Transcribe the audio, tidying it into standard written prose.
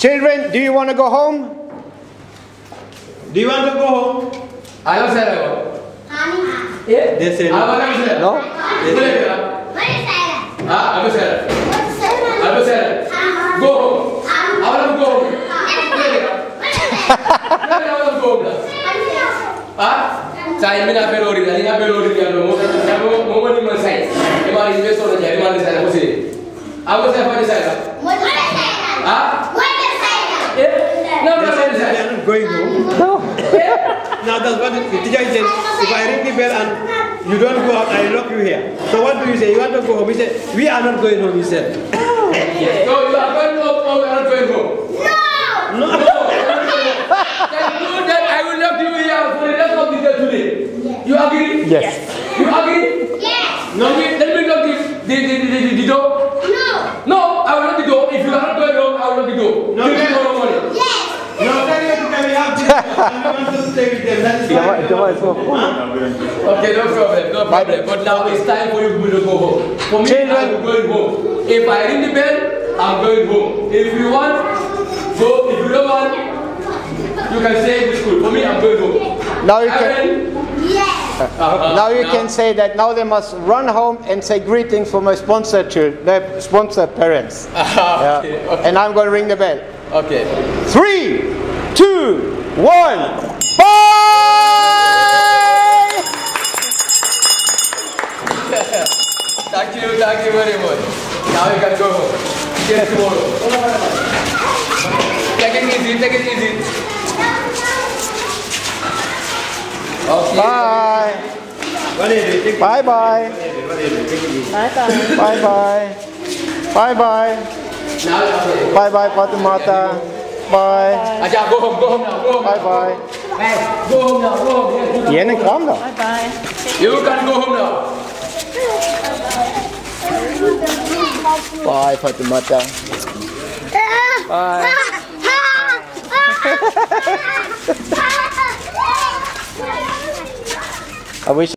Children, do you want to go home? Do you want to go home? I don't say that. Yeah. They say No? I don't say that. Go home. I want to go home. Saya mina pelori, ini pelori dia loh. Mau ni mana saya? Emang investor aja, emang di sana mesti. Apa saya pada saya? No, they said they are not going home. No. Now that's what the teacher said. If I ring the bell and you don't go out, I lock you here. So what do you say? You want to go home? He said, we are not going home, he said. So you are going home or you are not going home? No. Then I will lock you here for the rest of the day today. You agree? Yes. You agree? Yes. No, let me lock the door. No, I will lock the door. If you are not going home, I will lock the door. No, Give me tomorrow morning. Yes. No, tell you to tell me how to and we want to stay with them. That is why. Okay, no problem. But now it's time for you to go home. For me, I'm going home. If I ring the bell, I'm going home. If you want, go. If you don't want, you can stay in the school. For me, I'm going home. Now you can. Yes. Now you can say that now they must run home and say greetings for my sponsored children, their sponsored parents. Okay. And I'm going to ring the bell. Okay. 3, 2, 1. Bye! Thank you very much. Now you can go home. See you tomorrow. Take it easy. Okay. Bye. What do you do? Bye bye. What do you do? Take it easy. Bye bye. Bye bye. Now, Bye bye, Fatimata. Bye. Aja, go home now. Bye bye. Hey, go home now. Yen en kram då. Bye bye. You can go home now. Bye, Fatimata. Bye. I wish